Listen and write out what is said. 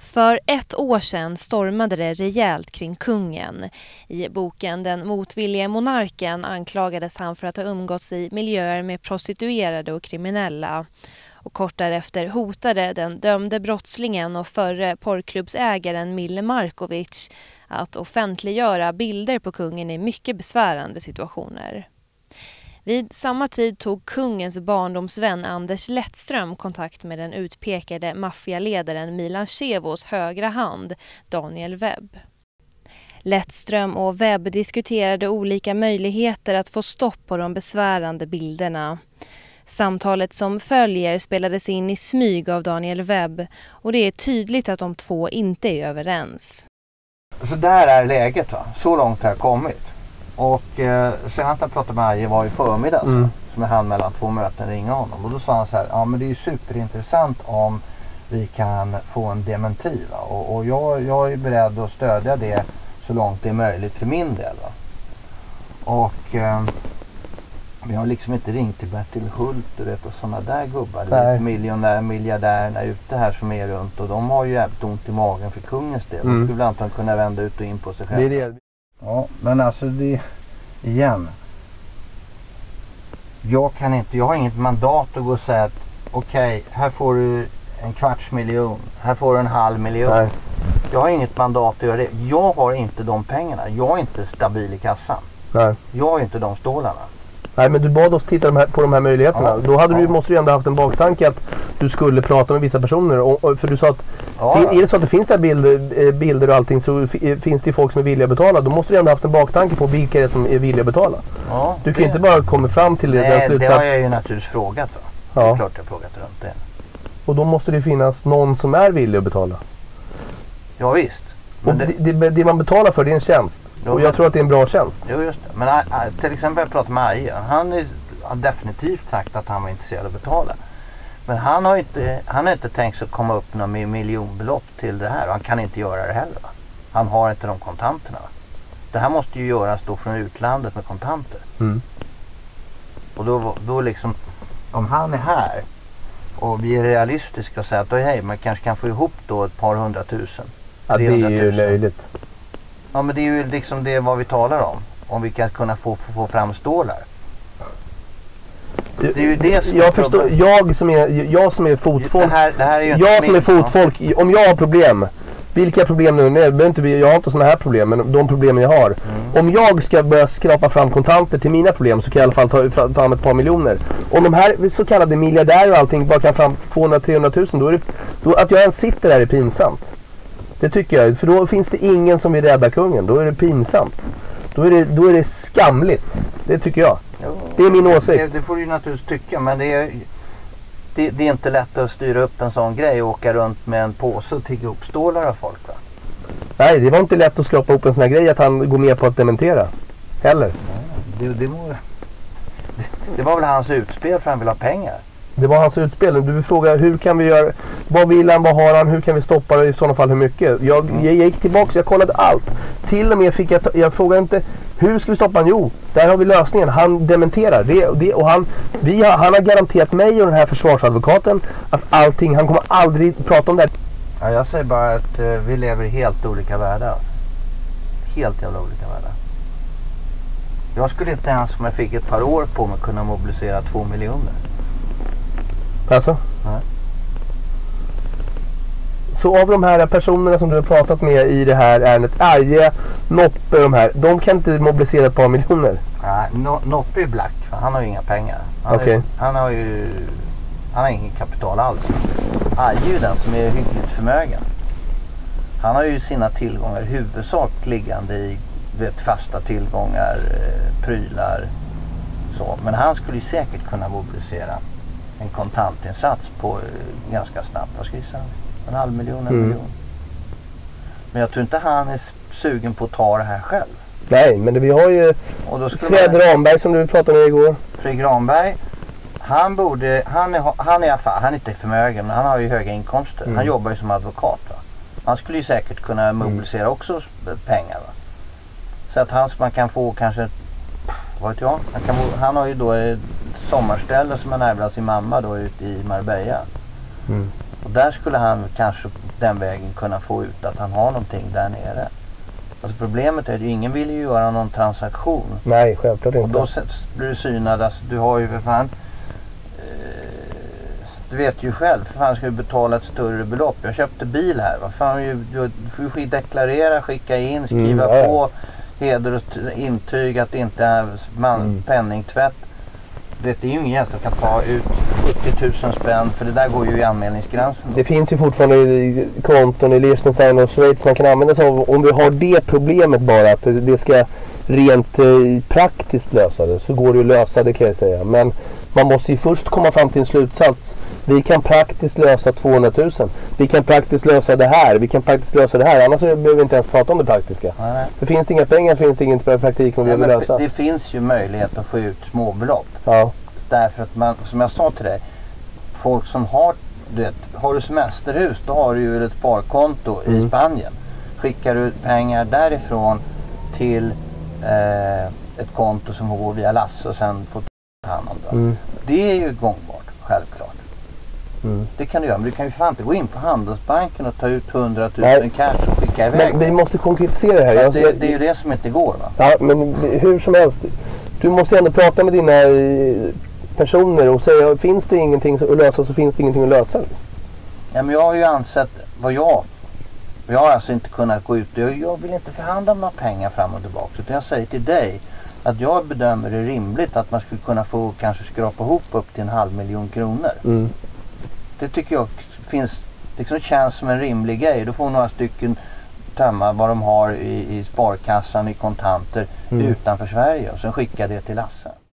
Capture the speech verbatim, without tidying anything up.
För ett år sedan stormade det rejält kring kungen. I boken Den motvillige monarken anklagades han för att ha umgåtts i miljöer med prostituerade och kriminella. Och kort därefter hotade den dömde brottslingen och förre porrklubbsägaren Mille Markovic att offentliggöra bilder på kungen i mycket besvärande situationer. Vid samma tid tog kungens barndomsvän Anders Lettström kontakt med den utpekade maffialedaren Milan Chevos högra hand, Daniel Webb. Lettström och Webb diskuterade olika möjligheter att få stopp på de besvärande bilderna. Samtalet som följer spelades in i smyg av Daniel Webb och det är tydligt att de två inte är överens. Så där är läget, va? Så långt har jag kommit. Och eh, sen att jag pratade med Aje var i förmiddag mm. som jag hann mellan två möten ringa honom. Och då sa han så här, ja men det är ju superintressant om vi kan få en dementi, va? Och, och jag, jag är beredd att stödja det så långt det är möjligt för min del, va? Och eh, vi har liksom inte ringt till Bertil Hult och, vet, och sådana där gubbar. Det är miljonär, miljardärerna ute här som är runt och de har ju jävligt ont i magen för kungens del. Mm. De skulle antagligen kunna vända ut och in på sig själv. Det är det. Ja, men alltså det, igen. Jag kan inte, jag har inget mandat att gå och säga att okej, okay, här får du en kvarts miljon, här får du en halv miljon. Nej. Jag har inget mandat att göra det. Jag har inte de pengarna. Jag är inte stabil i kassan. Nej. Jag har inte de stålarna. Nej, men du bad oss titta de här, på de här möjligheterna. Ja, Då hade ja. du, måste du ändå haft en baktanke att du skulle prata med vissa personer. Och, och, för du sa att ja, är det så att det finns där bilder, bilder och allting så f- finns det folk som är villiga att betala. Då måste du ändå haft en baktanke på vilka det är som är villiga att betala. Ja, du kan det... inte bara komma fram till Nej, den slutsatsen. Nej, det har jag ju naturligtvis frågat. Va? Ja. Det är klart jag har frågat runt det. Och då måste det finnas någon som är villig att betala. Ja visst. Men och det... Det, det man betalar för det är en tjänst. Jo, och jag men... tror att det är en bra tjänst. Jo just det. Men ä, till exempel jag pratade med Aje. Han är, har definitivt sagt att han var intresserad av att betala. Men han har inte, han har inte tänkt sig att komma upp med miljonbelopp till det här. Och han kan inte göra det heller. Va? Han har inte de kontanterna. Va? Det här måste ju göras då från utlandet med kontanter. Mm. Och då, då liksom, om han är här och vi är realistiska och säger att hej, man kanske kan få ihop då ett par hundratusen. Ja, det är ju löjligt. Ja, men det är ju liksom det vad vi talar om. Om vi kan kunna få, få, få fram stålar. Det är ju det som jag förstår, jag som är jag som är fotfolk. Det här, det här är ju jag som är fotfolk, ja. Om jag har problem, vilka problem nu är, inte jag har inte såna här problem, men de problemen jag har. Mm. Om jag ska börja skrapa fram kontanter till mina problem så kan jag i alla fall ta fram ett par miljoner. Om de här så kallade miljardärer och allting bara kan fram tvåhundra till trehundratusen, då är det, då att jag ens sitter där är pinsamt. Det tycker jag, för då finns det ingen som vill rädda kungen. Då är det pinsamt. Då är det, då är det skamligt. Det tycker jag. Jo, det är min åsikt. Det, det får du ju naturligtvis tycka, men det är, det, det är inte lätt att styra upp en sån grej och åka runt med en påse och tigga upp stålar av folk, va? Nej, det var inte lätt att skrapa upp en sån här grej att han går med på att dementera. Heller. Det, det, må, det, det var väl hans utspel för att han vill ha pengar. Det var hans utspel. Du frågar hur kan vi göra, vad vill han, vad har han, hur kan vi stoppa det, i sådana fall hur mycket. Jag, jag gick tillbaka, jag kollade allt. Till och med fick jag, jag frågade inte hur ska vi stoppa han? Jo, där har vi lösningen. Han dementerar det, det och han, vi har, han har garanterat mig och den här försvarsadvokaten att allting, han kommer aldrig prata om det. Ja, jag säger bara att uh, vi lever i helt olika världar. Helt jävla olika världar. Jag skulle inte ens om jag fick ett par år på mig kunna mobilisera två miljoner. Alltså? Nej. Så av de här personerna som du har pratat med i det här ärendet, Aje, Noppe, de här, de kan inte mobilisera ett par miljoner? Nej, no, Noppe är black, han har ju inga pengar. Han, okay. är, han har ju han har ingen kapital alls. Aje är ju den som är hyggligt förmögen. Han har ju sina tillgångar i huvudsak liggande i vet, fasta tillgångar, eh, prylar så. Men han skulle ju säkert kunna mobilisera en kontantinsats på eh, ganska snabbt, vad ska jag säga? En halv miljon, en mm. miljon. Men jag tror inte han är sugen på att ta det här själv. Nej, men det, vi har ju Fred man... Ramberg som du pratade med igår. Fred Ramberg, han borde, han är, han är i alla fall, han är inte förmögen, men han har ju höga inkomster. Mm. Han jobbar ju som advokat, va? Han skulle ju säkert kunna mobilisera mm. också pengar, va? Så att han, man kan få kanske, vad vet jag, han, kan, han har ju då ett sommarställe som han erbjuder sin mamma då ute i Marbella. Mm. Och där skulle han kanske den vägen kunna få ut att han har någonting där nere. Alltså problemet är att ingen vill ju göra någon transaktion. Nej, självklart inte. Och då blir du synad. Alltså, du har ju för fan... Eh, du vet ju själv, för fan ska du betala ett större belopp. Jag köpte bil här. Vad fan, du, du får ju deklarera, skicka in, skriva mm, ja, på. Heder och intyg att det inte är man, mm. penningtvätt. Det är ju ingen som kan ta ut sjuttio tusen spänn, för det där går ju i anmälningsgränsen. Då. Det finns ju fortfarande i konton i Liechtenstein och Schweiz man kan använda sig av. Om vi har det problemet bara, att det ska rent eh, praktiskt lösa det, så går det ju lösa det, kan jag säga. Men man måste ju först komma fram till en slutsats. Vi kan praktiskt lösa tvåhundratusen. Vi kan praktiskt lösa det här. Vi kan praktiskt lösa det här. Annars behöver vi inte ens prata om det praktiska. Nej. För finns det inga pengar finns det ingen praktik som vi vill lösa. Det finns ju möjlighet att få ut småbelopp. Ja. Därför att man, som jag sa till dig, folk som har, du vet, har du semesterhus, då har du ju ett sparkonto mm. i Spanien. Skickar du pengar därifrån till eh, ett konto som går via Lasse och sen får ta hand om det. Mm. Det är ju gångbart, självklart. Mm. Det kan du göra, men du kan ju fan inte gå in på Handelsbanken och ta ut hundratusen cash och skicka iväg. Men vi måste konkretisera det här. Jag, det, det är ju det som inte går, va? Ja, men hur som helst. Du måste ju ändå prata med dina personer och säga, finns det ingenting att lösa så finns det ingenting att lösa. Ja, men jag har ju ansett vad jag... Jag har alltså inte kunnat gå ut. Jag, jag vill inte förhandla om några pengar fram och tillbaka. Utan jag säger till dig att jag bedömer det rimligt att man skulle kunna få kanske skrapa ihop upp till en halv miljon kronor. Mm. Det tycker jag finns, liksom känns som en rimlig grej. Då får några stycken tömma vad de har i, i sparkassan i kontanter mm. utanför Sverige och sen skicka det till Lasse.